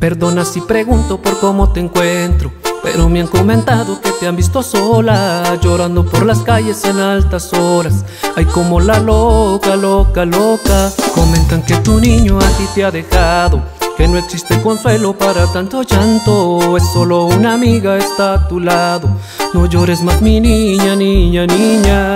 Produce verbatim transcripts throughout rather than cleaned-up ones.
Perdona si pregunto por cómo te encuentro, pero me han comentado que te han visto sola, llorando por las calles en altas horas. Ay, como la loca, loca, loca. Comentan que tu niño a ti te ha dejado, que no existe consuelo para tanto llanto. Es solo una amiga, está a tu lado. No llores más, mi niña, niña, niña.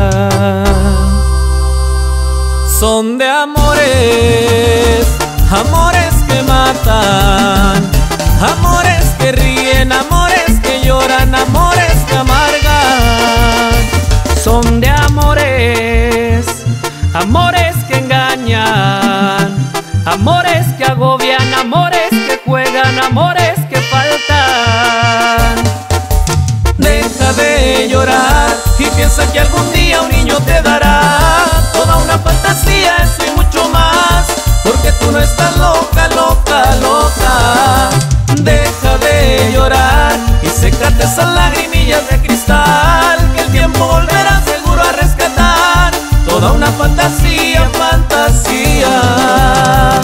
Son de amores, amores que matan, amores que ríen, amores que lloran, amores que amargan. Son de amores, amores que engañan, amores que agobian, amores que juegan, amores que faltan. Deja de llorar y piensa que algún día un niño te dará toda una fantasía, eso y mucho más, porque tú no estás loca, loca, loca. Deja de llorar y sécate esas lagrimillas de cristal, que el tiempo volverá seguro a rescatar toda una fantasía, fantasía.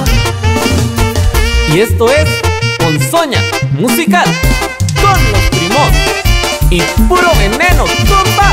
Y esto es Ponzoña Musical con los Primos y puro veneno, compa.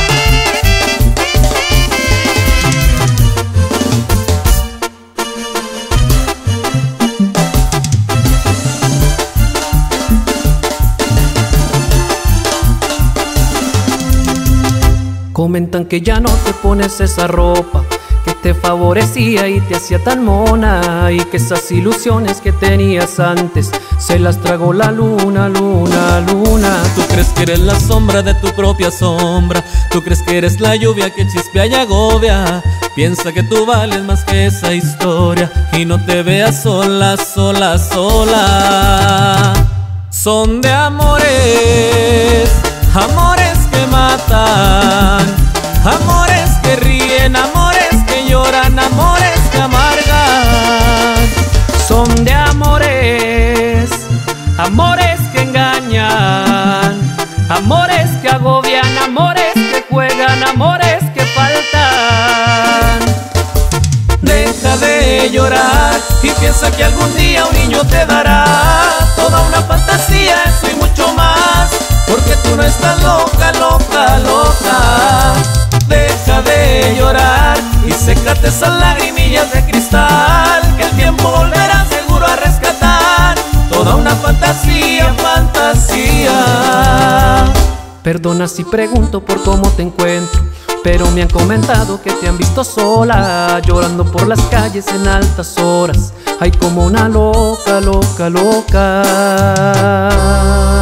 Comentan que ya no te pones esa ropa que te favorecía y te hacía tan mona, y que esas ilusiones que tenías antes se las tragó la luna, luna, luna. Tú crees que eres la sombra de tu propia sombra, tú crees que eres la lluvia que chispea y agobia. Piensa que tú vales más que esa historia y no te veas sola, sola, sola. Son de amores, amores que matan, amores que ríen, amores que lloran, amores que amargan. Son de amores, amores que engañan, amores que agobian, amores que juegan, amores que faltan. Deja de llorar y piensa que algún día un niño te dará toda una fantasía, eso y mucho más, porque tú no estás loca, loca, loca. Deja de llorar y sécate esas lagrimillas de cristal, que el tiempo volverá seguro a rescatar toda una fantasía, fantasía. Perdona si pregunto por cómo te encuentro, pero me han comentado que te han visto sola, llorando por las calles en altas horas. Ay, como una loca, loca, loca.